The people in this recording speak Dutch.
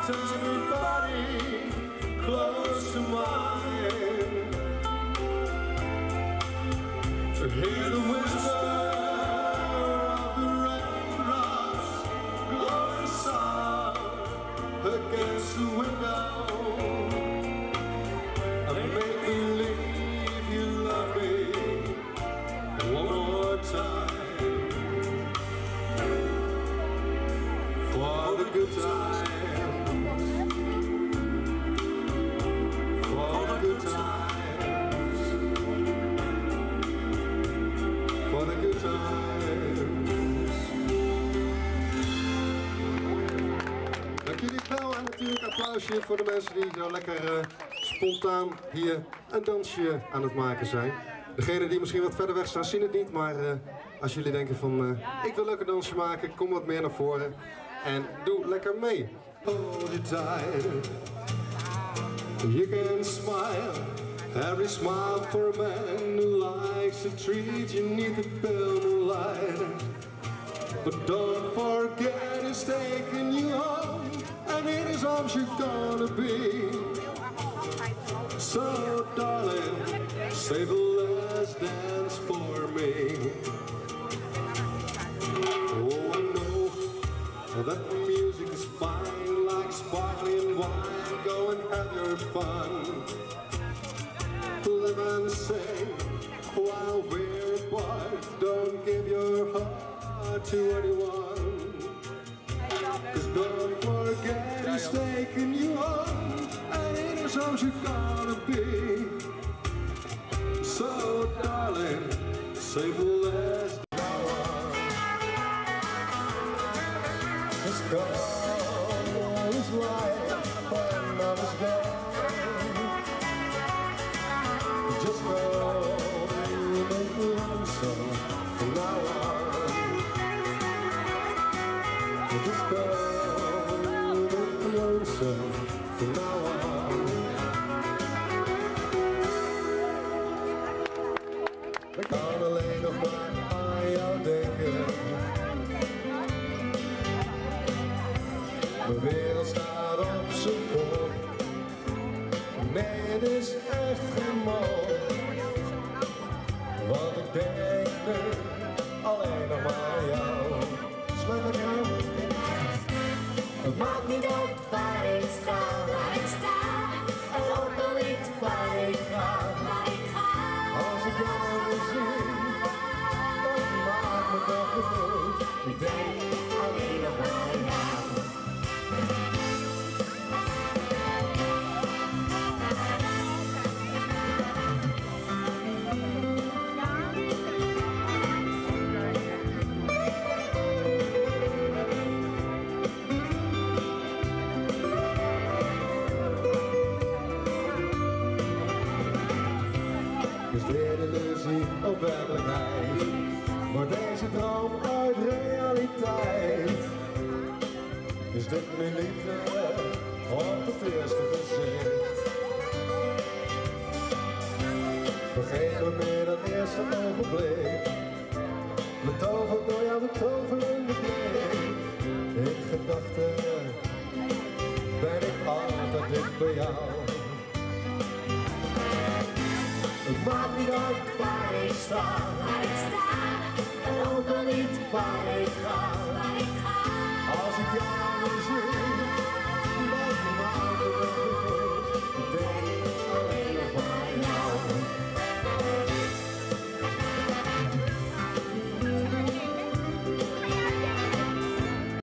tender body close to mine, to hear the whisper of the raindrops glowing soft against the window, and make believe you love me one more time, for the good times, for the good times, for the good times. Dank jullie wel en natuurlijk een applausje voor de mensen die zo lekker spontaan hier een dansje aan het maken zijn. Degenen die misschien wat verder weg staan zien het niet, maar als jullie denken van ik wil leuk een dansje maken, kom wat meer naar voren en doe lekker mee. Hold it tight, you can smile, every smile for a man who likes to treat you neath the pale moonlight. But don't forget he's taking you home, and in his arms you're gonna be. So darling, save the last dance for me. Oh, I know that the music is fine, like sparkling wine. Go and have your fun. Live and sing while we're apart. Don't give your heart to anyone. 'Cause don't forget he's taking you home, and in his arms you're gonna be. So darling, save the last hour. It's gone, it's light when I was gone. Just go, you make me lonesome from now on. Just go, you make me lonesome from now on. Ik kan alleen nog maar aan jou denken. Mijn wereld staat op zijn kop. Nee, het is echt geen mop. Want ik denk nu alleen nog maar aan jou. Sluit ik aan. Het maakt niet uit waar ik sta, en ook al niet waar ik ga. Als ik jou wil zien, dat maakt me toch goed. Ik denk alleen nog maar aan jou. Is dit illusie of werkelijkheid? Wordt deze droom uit realiteit? Is dit nu liefde op het eerste gezicht? Vergeet nooit meer dat eerste ogenblik, betoverd door jouw betoverende blik. In gedachten ben ik altijd dicht bij jou. Het maakt niet uit waar ik sta, en ook al niet waar ik ga.